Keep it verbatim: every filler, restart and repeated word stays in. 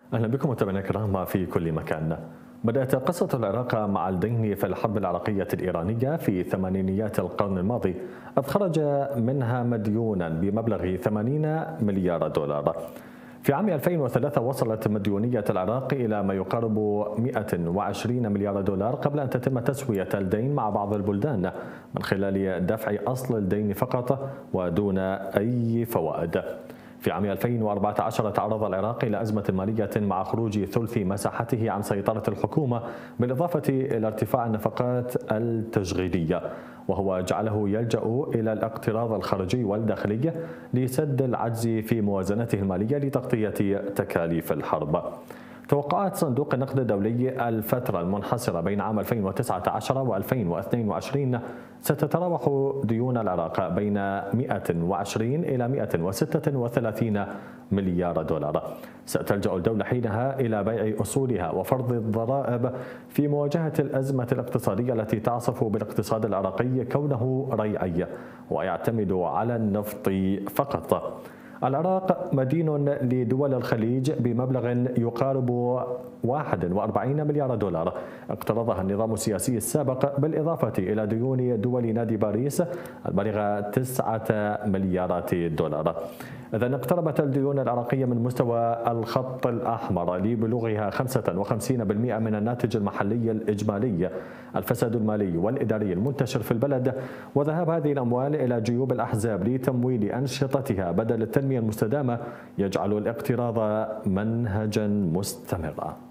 أهلا بكم متابعينا الكرام في كل مكان. بدأت قصة العراق مع الدين في الحرب العراقية الإيرانية في ثمانينيات القرن الماضي، إذ خرج منها مديونا بمبلغ ثمانين مليار دولار. في عام ألفين وثلاثة وصلت مديونية العراق إلى ما يقارب مئة وعشرين مليار دولار قبل أن تتم تسوية الدين مع بعض البلدان من خلال دفع أصل الدين فقط ودون أي فوائد. في عام ألفين وأربعة عشر تعرض العراق إلى أزمة مالية مع خروج ثلث مساحته عن سيطرة الحكومة، بالإضافة إلى ارتفاع النفقات التشغيلية، وهو جعله يلجأ إلى الاقتراض الخارجي والداخلي لسد العجز في موازنته المالية لتغطية تكاليف الحرب. توقعات صندوق النقد الدولي الفترة المنحصرة بين عام ألفين وتسعة عشر وألفين واثنين وعشرين ستتراوح ديون العراق بين مئة وعشرين إلى مئة وستة وثلاثين مليار دولار. ستلجأ الدولة حينها إلى بيع أصولها وفرض الضرائب في مواجهة الأزمة الاقتصادية التي تعصف بالاقتصاد العراقي كونه ريعي ويعتمد على النفط فقط. العراق مدين لدول الخليج بمبلغ يقارب واحد وأربعين مليار دولار اقترضها النظام السياسي السابق، بالإضافة إلى ديون دول نادي باريس البالغة تسعة مليارات دولار. إذن اقتربت الديون العراقية من مستوى الخط الأحمر لبلوغها خمسة وخمسين بالمئة من الناتج المحلي الإجمالي. الفساد المالي والإداري المنتشر في البلد وذهاب هذه الأموال إلى جيوب الأحزاب لتمويل أنشطتها بدل التنمية المستدامة يجعل الاقتراض منهجا مستمرا.